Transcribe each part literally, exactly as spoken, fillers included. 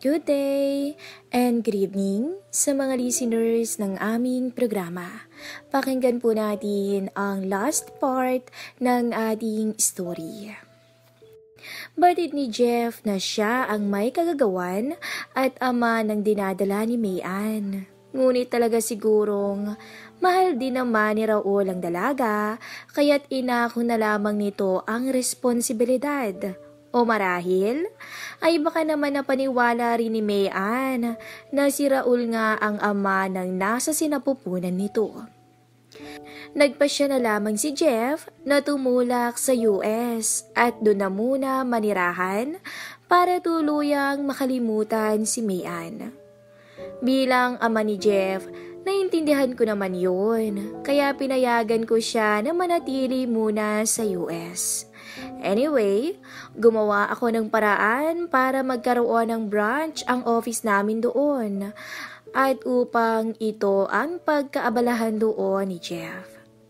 Good day and good evening sa mga listeners ng aming programa. Pakinggan po natin ang last part ng ating story. Batid ni Jeff na siya ang may kagagawan at ama ng dinadala ni Mayan. Ngunit talaga sigurong mahal din naman ni Raul ang dalaga, kaya't inako na lamang nito ang responsibilidad. O marahil, ay baka naman napaniwala rin ni Mayan na si Raul nga ang ama ng nasa sinapupunan nito. Nagpasya na lamang si Jeff na tumulak sa U S at doon na muna manirahan para tuluyang makalimutan si Mayan. Bilang ama ni Jeff, naintindihan ko naman yun, kaya pinayagan ko siya na manatili muna sa U S. Anyway, gumawa ako ng paraan para magkaroon ng branch ang office namin doon at upang ito ang pagkaabalahan doon ni Jeff.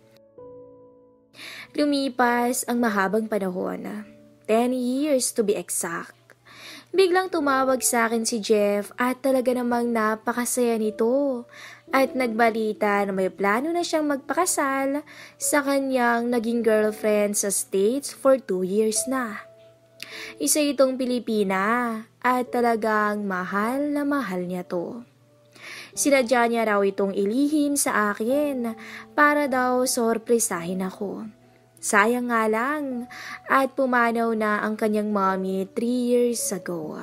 Lumipas ang mahabang panahon, ten years to be exact. Biglang tumawag sa akin si Jeff at talaga namang napakasaya nito at nagbalita na may plano na siyang magpakasal sa kanyang naging girlfriend sa States for two years na. Isa itong Pilipina at talagang mahal na mahal niya to. Sinadya niya raw itong ilihim sa akin para daw sorpresahin ako. Sayang nga lang at pumanaw na ang kanyang mommy three years ago.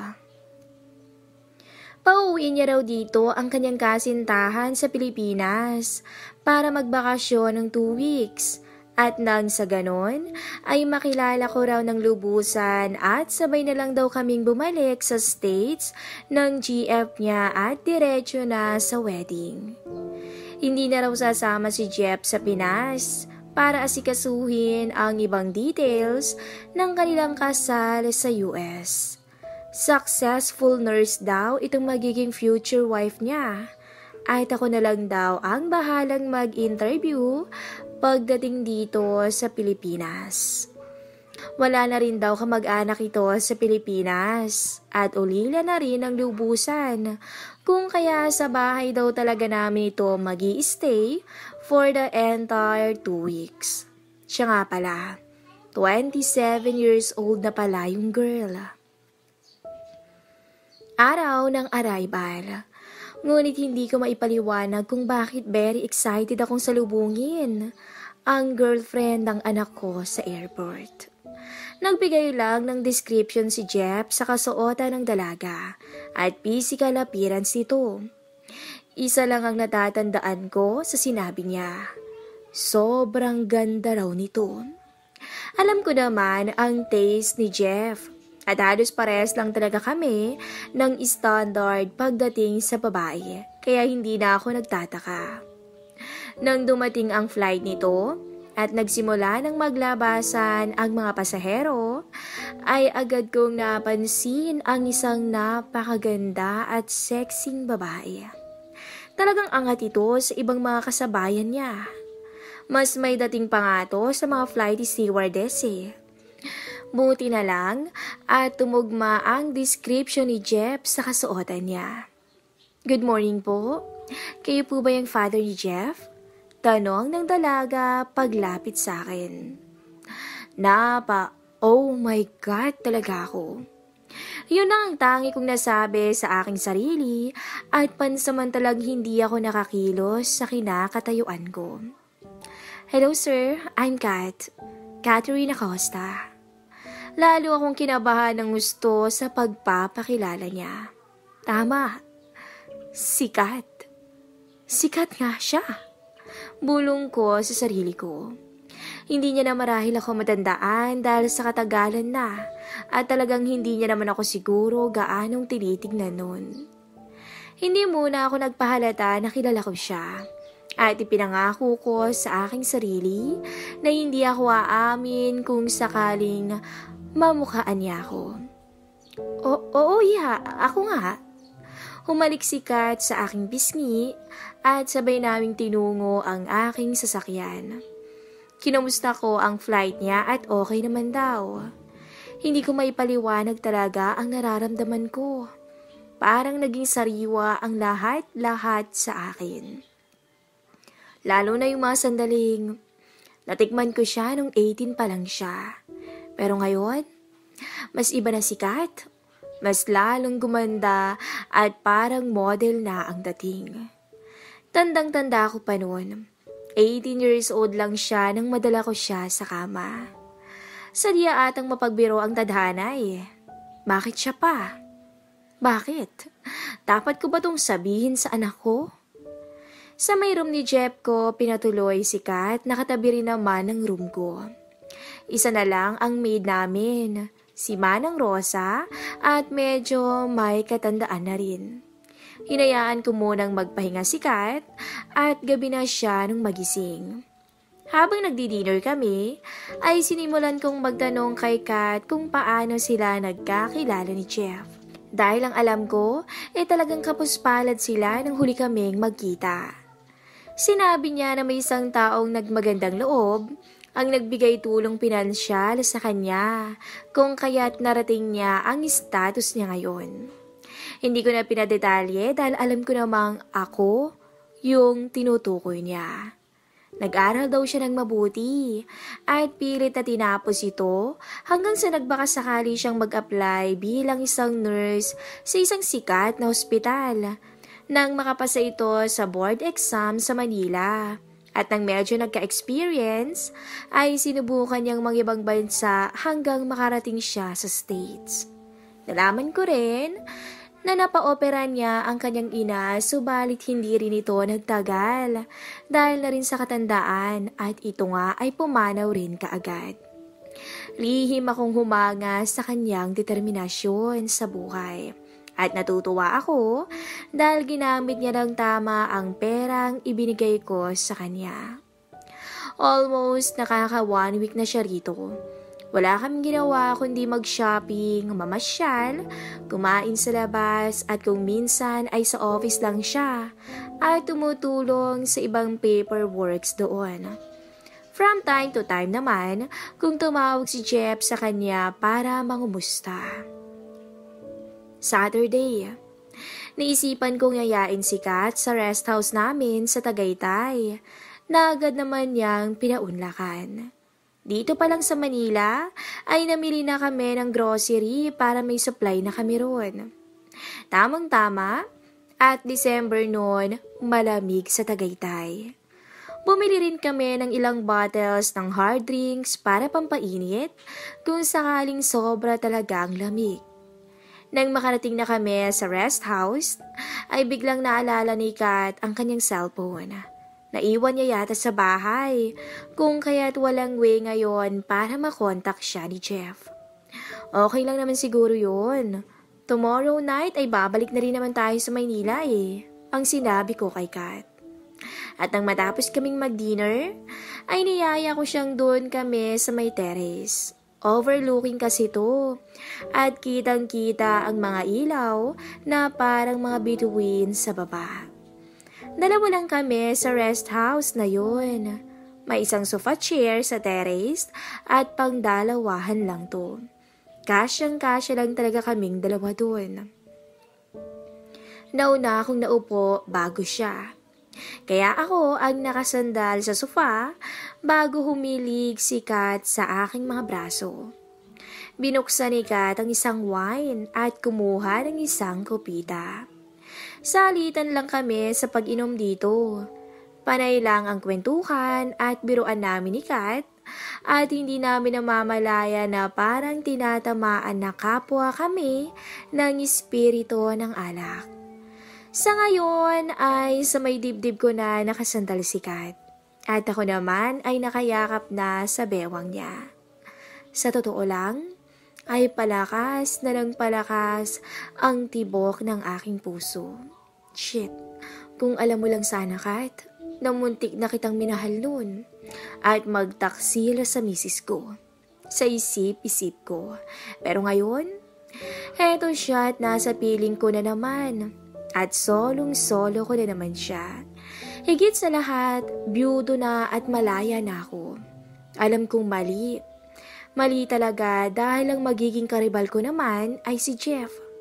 Pauwi niya raw dito ang kanyang kasintahan sa Pilipinas para magbakasyon ng two weeks at nang sa ganon ay makilala ko raw ng lubusan at sabay na lang daw kaming bumalik sa States ng G F niya at diretso na sa wedding. Hindi na raw sasama si Jeff sa Pinas para asikasuhin ang ibang details ng kanilang kasal sa U S. Successful nurse daw itong magiging future wife niya. At ako na lang daw ang bahalang mag-interview pagdating dito sa Pilipinas. Wala na rin daw kamag-anak ito sa Pilipinas at ulila na rin ang lubusan. Kung kaya sa bahay daw talaga namin ito mag-i-stay for the entire two weeks. Siya nga pala, twenty-seven years old na pala yung girl. Araw ng arrival. Ngunit hindi ko maipaliwanag kung bakit very excited akong salubungin ang girlfriend ng anak ko sa airport. Nagbigay lang ng description si Jeff sa kasuotan ng dalaga at physical appearance nito. Isa lang ang natatandaan ko sa sinabi niya. Sobrang ganda raw nito. Alam ko naman ang taste ni Jeff at halos parehas lang talaga kami ng standard pagdating sa babae, kaya hindi na ako nagtataka. Nang dumating ang flight nito at nagsimula ng maglabasan ang mga pasahero, ay agad kong napansin ang isang napakaganda at sexing babae. Talagang angat ito sa ibang mga kasabayan niya. Mas may dating pa nga to sa mga flight stewardess eh. Buti na lang at tumugma ang description ni Jeff sa kasuotan niya. Good morning po. Kayo po ba yung father ni Jeff? Tanong ng dalaga paglapit sa akin. Napa, oh my God talaga ako. Yun ang tangi kong nasabi sa aking sarili at pansamantalang hindi ako nakakilos sa kinakatayuan ko. Hello sir, I'm Kat. Catherine Acosta. Lalo akong kinabahan ng gusto sa pagpapakilala niya. Tama, sikat. Sikat nga siya. Bulong ko sa sarili ko. Hindi niya na marahil ako matandaan dahil sa katagalan na at talagang hindi niya naman ako siguro gaanong tinitignan nun. Hindi muna ako nagpahalata na kilala ko siya at ipinangako ko sa aking sarili na hindi ako aamin kung sakaling mamukhaan niya ako. O, oo, yeah, ako nga. Humalik si Kat sa aking pisngi at sabay naming tinungo ang aking sasakyan. Kinumusta ko ang flight niya at okay naman daw. Hindi ko maipaliwanag talaga ang nararamdaman ko. parang naging sariwa ang lahat-lahat sa akin. Lalo na yung mga sandaling natikman ko siya nung eighteen pa lang siya. Pero ngayon, mas iba na si Kat. Mas lalong gumanda at parang model na ang dating. Tandang-tanda ko pa noon. eighteen years old lang siya nang madala ko siya sa kama. Sadya atang mapagbiro ang tadhana eh. Bakit siya pa? Bakit? Dapat ko ba tong sabihin sa anak ko? Sa may room ni Jeff ko, pinatuloy si Kat, nakatabi rin naman ng room ko. Isa na lang ang maid namin, si Manang Rosa, at medyo may katandaan na rin. Hinayaan ko munang magpahinga si Kat at gabi na siya nung magising. Habang nagdi-dinner kami, ay sinimulan kong magtanong kay Kat kung paano sila nagkakilala ni Jeff. Dahil ang alam ko, eh talagang kapuspalad sila nang huli kaming magkita. Sinabi niya na may isang taong nagmagandang loob ang nagbigay tulong pinansyal sa kanya kung kaya't narating niya ang status niya ngayon. Hindi ko na pinadetalye dahil alam ko namang ako yung tinutukoy niya. Nag-aral daw siya ng mabuti at pilit na tinapos ito hanggang sa nagbakasakali siyang mag-apply bilang isang nurse sa isang sikat na ospital nang makapasa ito sa board exam sa Manila. At nang medyo nagka-experience ay sinubukan niyang mag-ibang bansa hanggang makarating siya sa States. Nalaman ko rin na napaopera niya ang kanyang ina subalit hindi rin ito nagtagal dahil na rin sa katandaan at ito nga ay pumanaw rin kaagad. Lihim akong humanga sa kanyang determinasyon sa buhay at natutuwa ako dahil ginamit niya ng tama ang perang ibinigay ko sa kanya. Almost nakaka one week na siya rito. Wala kaming ginawa kundi mag-shopping, mamasyal, kumain sa labas at kung minsan ay sa office lang siya at tumutulong sa ibang paperworks doon. From time to time naman, kung tumawag si Jeff sa kanya para mangumusta. Saturday, naisipan kong yayain si Kat sa rest house namin sa Tagaytay na agad naman niyang pinaunlakan. Dito pa lang sa Manila ay namili na kami ng grocery para may supply na kami roon. Tamang-tama at December noon malamig sa Tagaytay. Bumili rin kami ng ilang bottles ng hard drinks para pampainit kung sakaling sobra talaga ang lamig. Nang makarating na kami sa rest house ay biglang naalala ni Kat ang kanyang cellphone. Naiwan niya yata sa bahay, kung kaya't walang way ngayon para makontak siya ni Jeff. Okay lang naman siguro yun. Tomorrow night ay babalik na rin naman tayo sa Maynila eh, ang sinabi ko kay Kat. At nang matapos kaming mag-dinner, ay niyaya ko siyang doon kami sa may terrace. Overlooking kasi to, at kitang-kita ang mga ilaw na parang mga bituin sa baba. Dalawa lang kami sa rest house na yun. May isang sofa chair sa terrace at pangdalawahan lang to. Kasyang-kasya lang talaga kaming dalawa doon. Nauna akong naupo bago siya. Kaya ako ang nakasandal sa sofa bago humilig si Kat sa aking mga braso. Binuksan ni Kat ang isang wine at kumuha ng isang kopita. Salitan lang kami sa pag-inom dito. Panay lang ang kwentuhan at biruan namin ni Kat at hindi namin namamalaya na parang tinatamaan na kapwa kami ng espiritu ng alak. Sa ngayon ay sa may dibdib ko na nakasandal si Kat at ako naman ay nakayakap na sa bewang niya. Sa totoo lang, ay palakas na ng palakas ang tibok ng aking puso. Shit, kung alam mo lang sana, Kat, na muntik na kitang minahal noon at magtaksil sa misis ko. Sa isip-isip ko. Pero ngayon, heto siya at nasa piling ko na naman. At solong-solo ko na naman siya. Higit sa lahat, byudo na at malaya na ako. Alam kong mali. Mali talaga dahil ang magiging karibal ko naman ay si Jeff.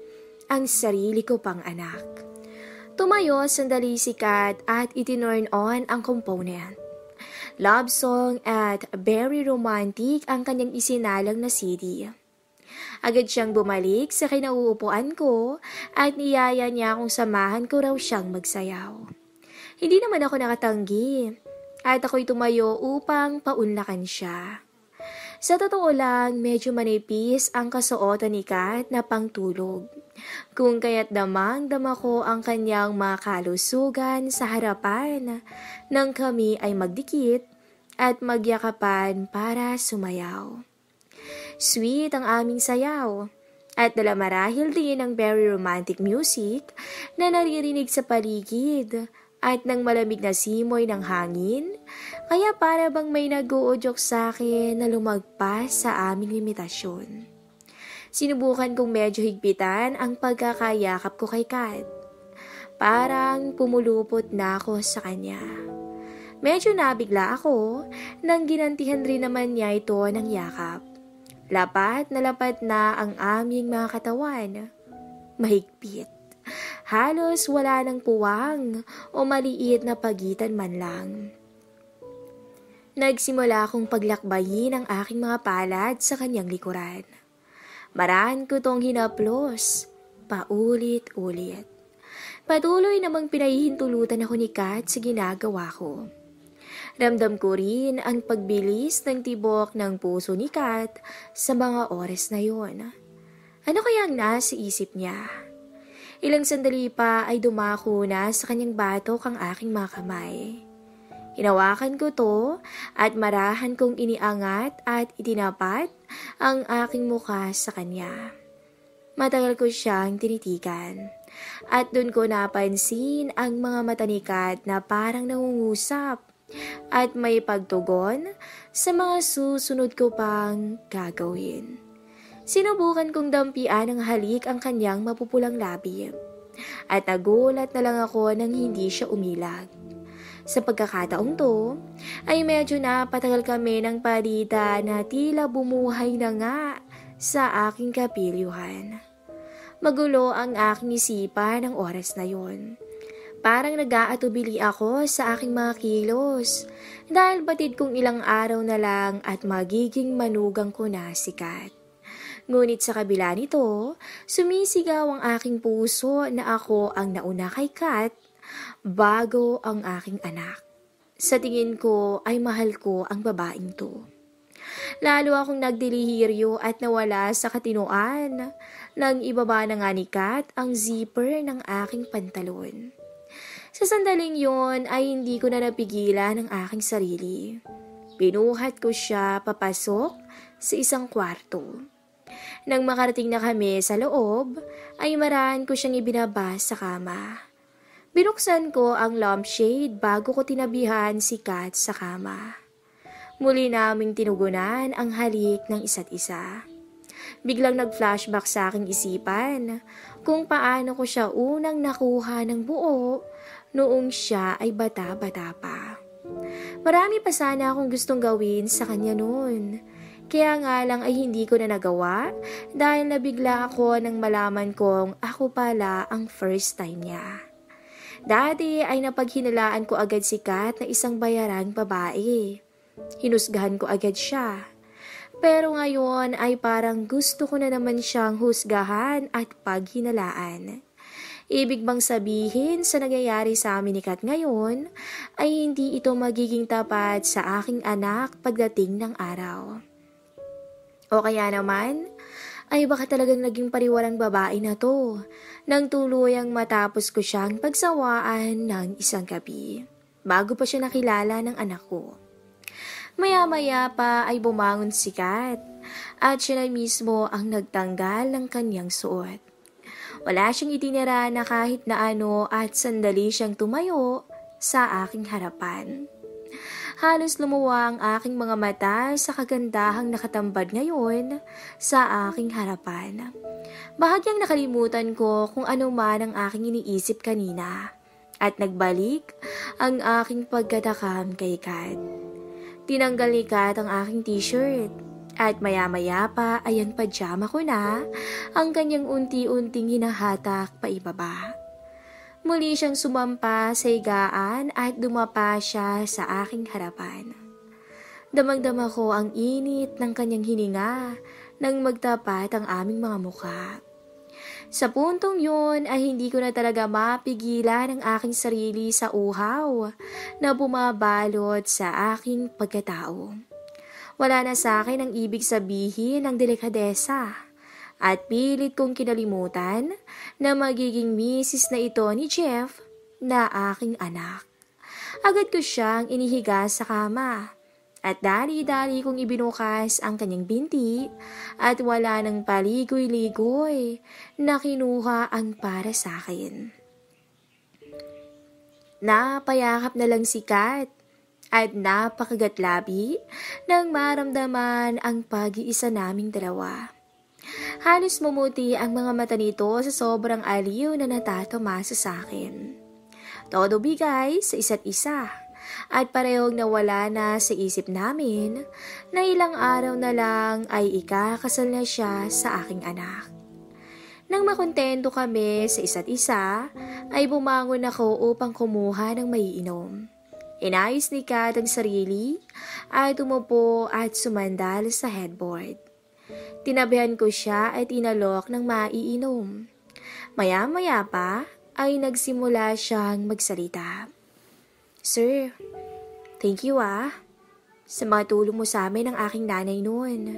ang sarili ko pang anak. Tumayo sandali si Kat at itinurn on ang component. Love song at very romantic ang kanyang isinalang na C D. Agad siyang bumalik sa kinauupuan ko at niyaya niya akong samahan ko raw siyang magsayaw. Hindi naman ako nakatanggi at ako'y tumayo upang paunlakan siya. Sa totoo lang, medyo manipis ang kasuotan ni Kat na pangtulog. Kung kaya't damang-dama ko ang kanyang mga kalusugan sa harapan nang kami ay magdikit at magyakapan para sumayaw. Sweet ang aming sayaw at dala marahil din ang very romantic music na naririnig sa paligid at ng malamig na simoy ng hangin, kaya para bang may nag-uudyok sa akin na lumagpas sa aming limitasyon. Sinubukan kong medyo higpitan ang pagkakayakap ko kay Kat. Parang pumulupot na ako sa kanya. Medyo nabigla ako nang ginantihan rin naman niya ito ng yakap. Lapat na lapat na ang aming mga katawan. Mahigpit. Halos wala ng puwang o maliit na pagitan man lang. Nagsimula akong paglakbayin ang aking mga palad sa kanyang likuran. Marahan ko tong hinaplos, paulit-ulit. Patuloy namang pinahihintulutan ako ni Kat sa ginagawa ko. Ramdam ko rin ang pagbilis ng tibok ng puso ni Kat sa mga oras na yon. Ano kaya ang nasa isip niya? Ilang sandali pa ay dumako na sa kanyang batok ang aking mga kamay. Hinawakan ko to at marahan kong iniangat at itinapat ang aking mukha sa kanya. Matagal ko siyang tinitigan at doon ko napansin ang mga mata ni Kat na parang nangungusap at may pagtugon sa mga susunod ko pang gagawin. Sinubukan kong dampian ng halik ang kanyang mapupulang labi at nagulat na lang ako nang hindi siya umilag. Sa pagkakataong to, ay medyo napatagal kami ng palita na tila bumuhay na nga sa aking kapilyuhan. Magulo ang aking isipan ng oras na yon. Parang nag-aatubili ako sa aking mga kilos dahil batid kong ilang araw na lang at magiging manugang ko na si Kat. Ngunit sa kabila nito, sumisigaw ang aking puso na ako ang nauna kay Kat bago ang aking anak. Sa tingin ko ay mahal ko ang babaeng to. Lalo akong nagdelihiryo at nawala sa katinoan nang ibaba na nga ni Kat ang zipper ng aking pantalon. Sa sandaling yon ay hindi ko na napigilan ang aking sarili. Pinuhat ko siya papasok sa isang kwarto. Nang makarating na kami sa loob, ay marahan ko siyang ibinaba sa kama. Binuksan ko ang lampshade bago ko tinabihan si Kat sa kama. Muli naming tinugunan ang halik ng isa't isa. Biglang nag-flashback sa aking isipan kung paano ko siya unang nakuha ng buo noong siya ay bata-bata pa. Marami pa sana akong gustong gawin sa kanya noon. Kaya nga lang ay hindi ko na nagawa dahil nabigla ako nang malaman kong ako pala ang first time niya. Dati ay napaghinalaan ko agad si Kat na isang bayarang babae. Hinusgahan ko agad siya. Pero ngayon ay parang gusto ko na naman siyang husgahan at paghinalaan. Ibig bang sabihin sa nangyayari sa amin ni Kat ngayon ay hindi ito magiging tapat sa aking anak pagdating ng araw? O kaya naman, ay baka talagang naging pariwarang babae na to, nang tuluyang matapos ko siyang pagsawaan ng isang gabi, bago pa siya nakilala ng anak ko. Maya-maya pa ay bumangon si Kat, at siya na mismo ang nagtanggal ng kanyang suot. Wala siyang itinira na kahit na ano at sandali siyang tumayo sa aking harapan. Halos lumuwa ang aking mga mata sa kagandahang nakatambad ngayon sa aking harapan. Bahagyang nakalimutan ko kung ano man ang aking iniisip kanina at nagbalik ang aking pagkatakam kay Kat. Tinanggal ni Kat ang aking t-shirt At maya-maya pa ay ang pajama ko na ang kanyang unti-unting hinahatak pa ibaba. Muli siyang sumampa sa higaan at dumapa siya sa aking harapan. Damang-dama ko ang init ng kanyang hininga nang magtapat ang aming mga mukha. Sa puntong yun ay hindi ko na talaga mapigilan ang aking sarili sa uhaw na bumabalot sa aking pagkatao. Wala na sa akin ang ibig sabihin ng delikadesa at pilit kong kinalimutan na magiging misis na ito ni Jeff na aking anak. Agad ko siyang inihiga sa kama. At dali-dali kong ibinukas ang kanyang binti at wala nang paligoy-ligoy na kinuha ang para sa akin. Napayakap na lang si Kat at napakagatlabi nang maramdaman ang pag-iisa naming dalawa. Halos mumuti ang mga mata nito sa sobrang aliw na natatamasa sa akin. Todo bigay sa isa't isa. At parehong nawala na sa isip namin na ilang araw na lang ay ikakasal na siya sa aking anak. Nang makontento kami sa isa't isa, ay bumangon ako upang kumuha ng maiinom. Inayos ni Kat ang sarili at umupo at sumandal sa headboard. Tinabihan ko siya at inalok ng maiinom. Maya-maya pa ay nagsimula siyang magsalita. Sir, thank you ah, sa mga tulong mo sa amin ng aking nanay noon.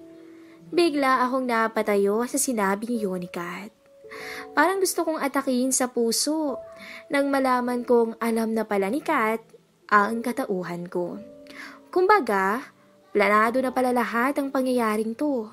Bigla akong napatayo sa sinabi ni Kat. Parang gusto kong atakihin sa puso nang malaman kong alam na pala ni Kat ang katauhan ko. Kumbaga, planado na pala lahat ang pangyayaring to.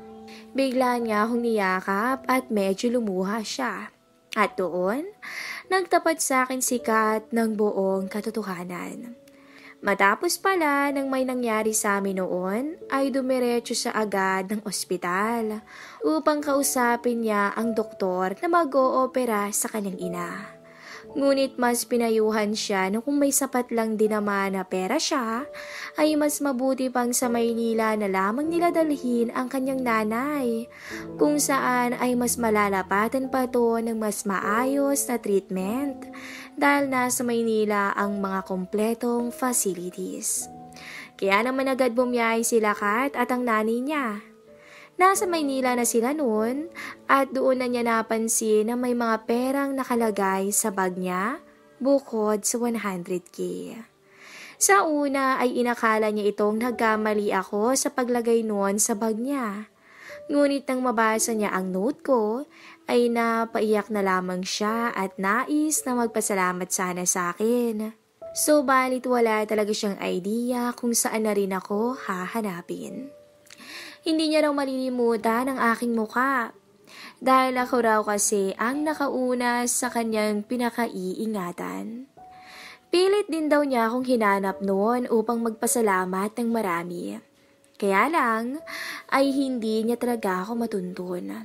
Bigla niya akong niyakap at medyo lumuha siya. At doon, nagtapat sa akin si Kat ng buong katotohanan. Matapos pala nang may nangyari sa amin noon, ay dumiretso siya agad ng ospital upang kausapin niya ang doktor na mag-oopera sa kanyang ina. Ngunit mas pinayuhan siya na kung may sapat lang din naman na pera siya, ay mas mabuti pang sa Maynila na lamang nila dalhin ang kanyang nanay, kung saan ay mas malalapatan pa to ng mas maayos na treatment dahil nasa Maynila ang mga kompletong facilities. Kaya naman agad bumiyay sila Kat at ang nanay niya. Nasa Maynila na sila noon at doon na niya napansin na may mga perang nakalagay sa bag niya bukod sa one hundred K. Sa una ay inakala niya itong nagkamali ako sa paglagay noon sa bag niya. Ngunit nang mabasa niya ang note ko ay napaiyak na lamang siya at nais na magpasalamat sana sa akin. So balit wala talaga siyang idea kung saan na rin ako hahanapin. Hindi niya raw malilimutan ang aking muka dahil ako raw kasi ang nakauna sa kanyang pinakaiingatan. Pilit din daw niya akong hinanap noon upang magpasalamat ng marami. Kaya lang ay hindi niya talaga ako matuntun.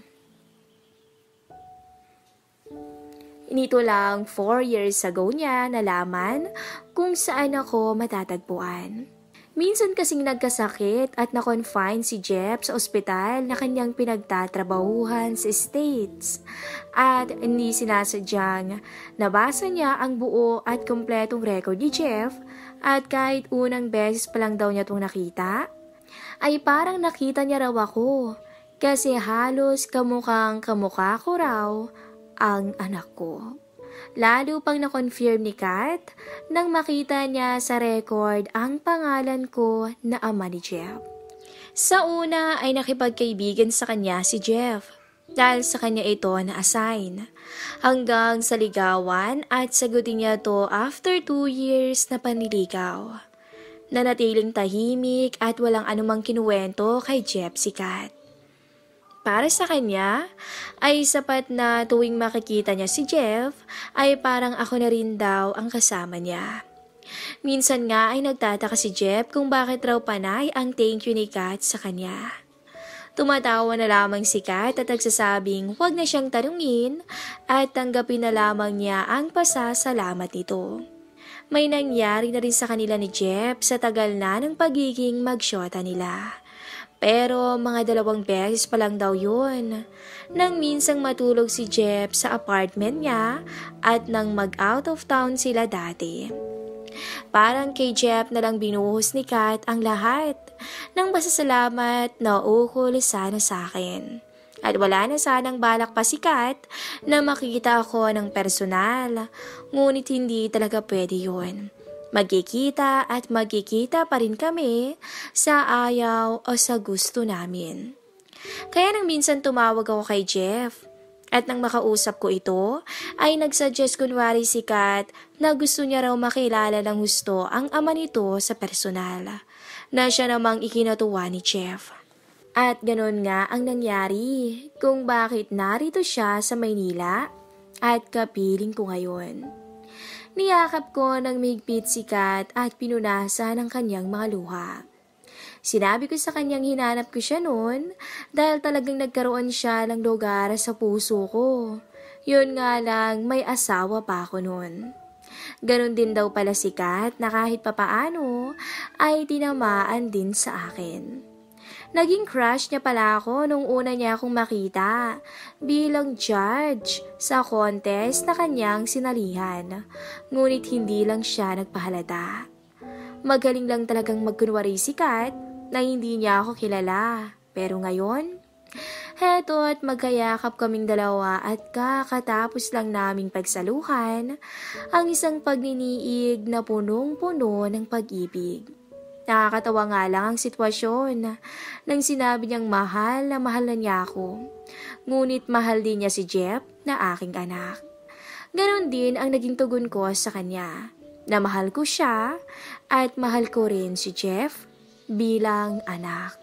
Nito lang four years ago niya nalaman kung saan ako matatagpuan. Minsan kasing nagkasakit at na-confine si Jeff sa ospital na kanyang pinagtatrabahuhan sa States. At hindi sinasadyang nabasa niya ang buo at kompletong record ni Jeff at kahit unang beses pa lang daw niya itong nakita, ay parang nakita niya raw ako kasi halos kamukhang kamukha ko raw ang anak ko. Lalo pang na-confirm ni Kat nang makita niya sa record ang pangalan ko na ama ni Jeff. Sa una ay nakipagkaibigan sa kanya si Jeff dahil sa kanya ito na-assign. Hanggang sa ligawan at sagutin niya to after two years na panliligaw. Nanatiling tahimik at walang anumang kinuwento kay Jeff si Kat. Para sa kanya, ay sapat na tuwing makikita niya si Jeff, ay parang ako na rin daw ang kasama niya. Minsan nga ay nagtataka si Jeff kung bakit raw panay ang thank you ni Kat sa kanya. Tumatawa na lamang si Kat at nagsasabing huwag na siyang tanungin at tanggapin na lamang niya ang pasasalamat nito. May nangyari na rin sa kanila ni Jeff sa tagal na ng pagiging magsyota nila. Pero mga dalawang beses pa lang daw yun. Nang minsang matulog si Jeff sa apartment niya at nang mag-out of town sila dati. Parang kay Jeff na lang binuhos ni Kat ang lahat ng pasasalamat na ukol sana sa akin. At wala na sanang balak pa si Kat na makita ako ng personal. Ngunit hindi talaga pwede yun. Magkikita at magkikita pa rin kami sa ayaw o sa gusto namin. Kaya nang minsan tumawag ako kay Jeff. At nang makausap ko ito, ay nagsuggest kunwari si Kat na gusto niya raw makilala ng gusto ang ama nito sa personal. Na siya namang ikinatuwa ni Jeff. At ganoon nga ang nangyari kung bakit narito siya sa Maynila at kapiling ko ngayon. Niyakap ko ng mahigpit si Kat at pinunasan ang kanyang mga luha. Sinabi ko sa kanyang hinanap ko siya noon dahil talagang nagkaroon siya ng lugar sa puso ko. Yun nga lang, may asawa pa ako noon. Ganon din daw pala si Kat na kahit papaano ay tinamaan din sa akin. Naging crush niya pala ako nung una niya akong makita bilang judge sa contest na kanyang sinalihan. Ngunit hindi lang siya nagpahalata. Magaling lang talagang magkunwari si Kat na hindi niya ako kilala. Pero ngayon, heto at magkayakap kaming dalawa at kakatapos lang naming pagsaluhan ang isang pagniniig na punong-puno ng pag-ibig. Nakakatawa nga lang ang sitwasyon nang sinabi niyang mahal na mahal na niya ako. Ngunit mahal din niya si Jeff na aking anak. Ganon din ang naging tugon ko sa kanya na mahal ko siya at mahal ko rin si Jeff bilang anak.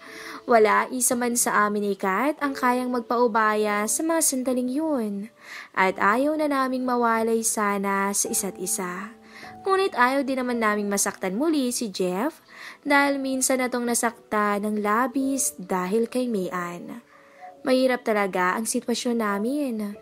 Wala isa man sa amin ni Kat ang kayang magpaubaya sa mga sandaling yun at ayaw na naming mawalay sana sa isa't isa. Ngunit ayaw din naman naming masaktan muli si Jeff dahil minsan na tong nasakta ng labis dahil kay Mayan. Mahirap talaga ang sitwasyon namin.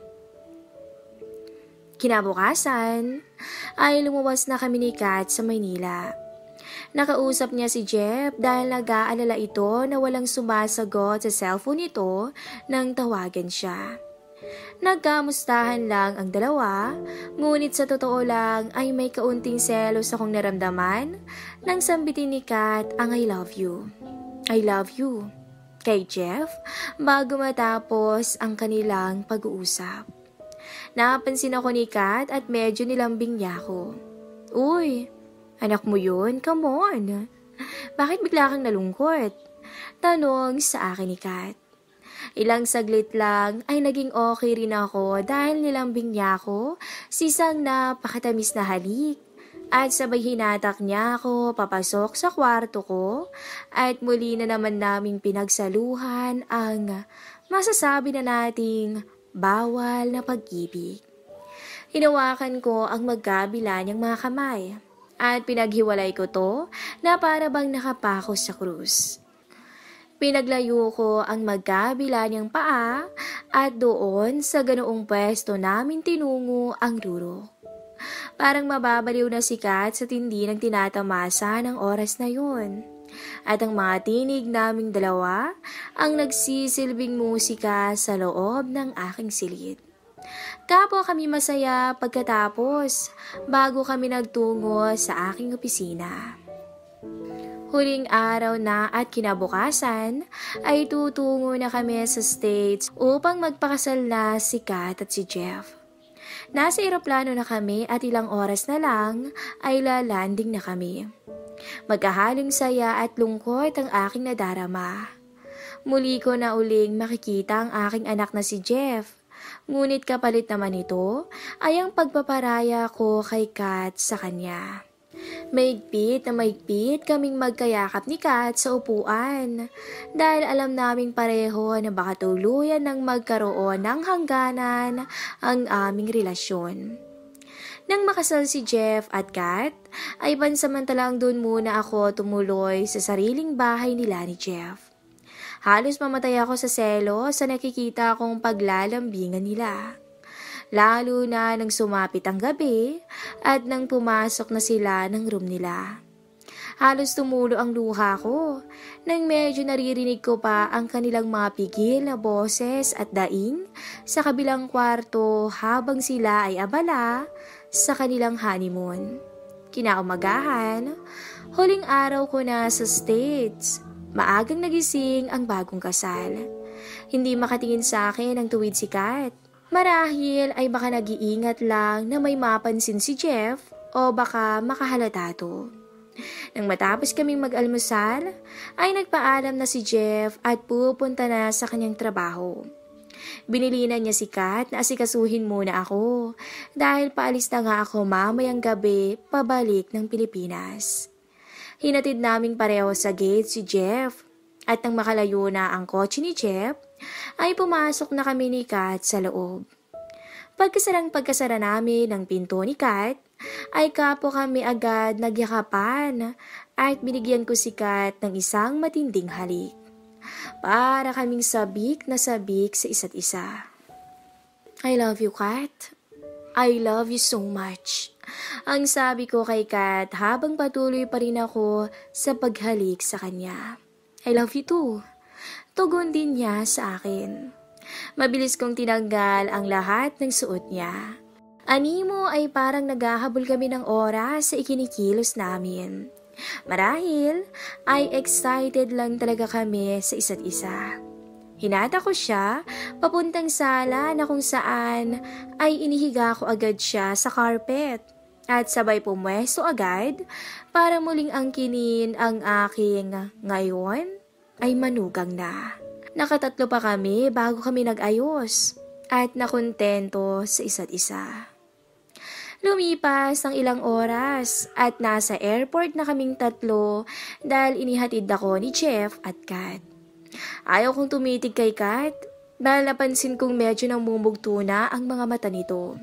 Kinabukasan ay lumuwas na kami ni Kat sa Maynila. Nakausap niya si Jeff dahil nag-aalala ito na walang sumasagot sa cellphone nito nang tawagan siya. Nagkamustahan lang ang dalawa, ngunit sa totoo lang ay may kaunting selos akong naramdaman nang sambitin ni Kat ang I love you. I love you kay Jeff bago matapos ang kanilang pag-uusap. Napansin ako ni Kat at medyo nilambing niya ako. Uy, anak mo yun? Come on. Bakit bigla kang nalungkot? Tanong sa akin ni Kat. Ilang saglit lang ay naging okay rin ako dahil nilambing niya ako sisang napakatamis na halik. At sabay hinatak niya ako papasok sa kwarto ko at muli na naman naming pinagsaluhan ang masasabi na nating bawal na pag-ibig. Hinawakan ko ang magkabila niyang mga kamay at pinaghiwalay ko to na para bang nakapako sa krus. Pinaglayo ko ang magkabila niyang paa at doon sa ganoong pwesto namin tinungo ang ruro. Parang mababaliw na si Kat sa tindi ng tinatamasa ng oras na yun. At ang mga tinig naming dalawa ang nagsisilbing musika sa loob ng aking silid. Kapwa kami masaya pagkatapos bago kami nagtungo sa aking opisina. Huling araw na at kinabukasan ay tutungo na kami sa States upang magpakasal na si Kat at si Jeff. Nasa eroplano na kami at ilang oras na lang ay lalanding na kami. Magkahalong saya at lungkot ang aking nadarama. Muli ko na uling makikita ang aking anak na si Jeff. Ngunit kapalit naman ito ay ang pagpaparaya ko kay Kat sa kanya. Maigpit na maigpit kaming magkayakap ni Kat sa upuan dahil alam naming pareho na baka tuluyan ng magkaroon ng hangganan ang aming relasyon. Nang makasal si Jeff at Kat, ay pansamantalang doon muna ako tumuloy sa sariling bahay nila ni Jeff. Halos mamatay ako sa selo sa nakikita kong paglalambingan nila. Lalo na nang sumapit ang gabi at nang pumasok na sila ng room nila. Halos tumulo ang luha ko nang medyo naririnig ko pa ang kanilang mga pigil na boses at daing sa kabilang kwarto habang sila ay abala sa kanilang honeymoon. Kinaumagahan, huling araw ko na sa States. Maagang nagising ang bagong kasal. Hindi makatingin sa akin ang tuwid si Kat. Marahil ay baka nag-iingat lang na may mapansin si Jeff o baka makahalata to. Nang matapos kaming mag-almusal, ay nagpaalam na si Jeff at pupunta na sa kanyang trabaho. Binilinan niya si Kat na asikasuhin muna ako dahil paalis na nga ako mamayang gabi pabalik ng Pilipinas. Hinatid naming pareho sa gate si Jeff at nang makalayo na ang kotse ni Jeff, ay pumasok na kami ni Kat sa loob. Pagkasarang pagkasara namin ng pinto ni Kat, ay kapo kami agad nagyakapan at binigyan ko si Kat ng isang matinding halik. Para kaming sabik na sabik sa isa't isa. I love you, Kat. I love you so much. Ang sabi ko kay Kat habang patuloy pa rin ako sa paghalik sa kanya. I love you too. Tugon din niya sa akin. Mabilis kong tinanggal ang lahat ng suot niya. Animo ay parang naghahabol kami ng oras sa ikinikilos namin. Marahil ay excited lang talaga kami sa isa't isa. Hinata ko siya papuntang sala na kung saan ay inihiga ko agad siya sa carpet at sabay pumwesto agad para muling angkinin ang aking ngayon ay manugang na. Nakatatlo pa kami bago kami nag-ayos at nakontento sa isa't isa. Lumipas ang ilang oras at nasa airport na kaming tatlo dahil inihatid ako ni Jeff at Kat. Ayaw kong tumitig kay Kat dahil napansin kong medyo namumugto na ang mga mata nito.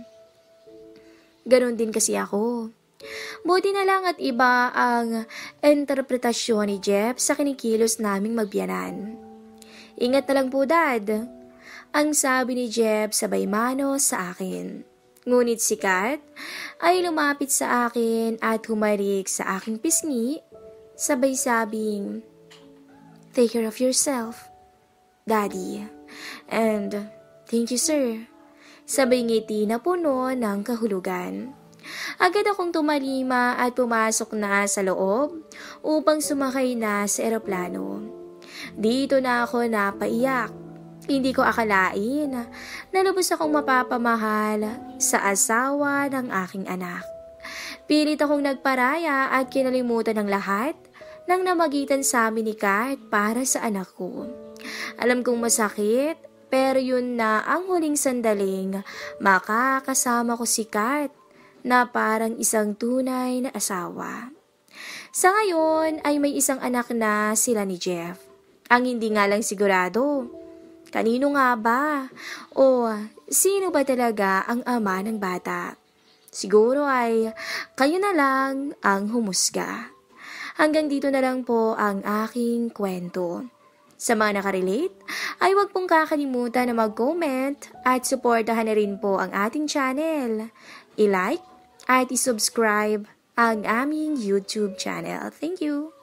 Ganon din kasi ako. Buti na lang at iba ang interpretasyon ni Jeff sa kinikilos naming magbiyanan. Ingat na lang po, Dad, ang sabi ni Jeff sabay mano sa akin. Ngunit si Kat ay lumapit sa akin at humarik sa aking pisngi, sabay sabing, "Take care of yourself, Daddy." And, "Thank you, sir." Sabay ngiti na puno ng kahulugan. Agad akong tumalima at pumasok na sa loob upang sumakay na sa eroplano. Dito na ako napaiyak. Hindi ko akalain na lubos akong mapapamahal sa asawa ng aking anak. Pilit akong nagparaya at kinalimutan ng lahat nang namagitan sa amin ni Kat para sa anak ko. Alam kong masakit, pero yun na ang huling sandaling makakasama ko si Kat na parang isang tunay na asawa. Sa ngayon ay may isang anak na sila ni Jeff. Ang hindi nga lang sigurado, kanino nga ba? O sino ba talaga ang ama ng bata? Siguro ay kayo na lang ang humusga. Hanggang dito na lang po ang aking kwento. Sa mga nakarelate, ay huwag pong kakalimutan na mag-comment at suportahan na rin po ang ating channel. I-like at i-subscribe ang aming YouTube channel. Thank you!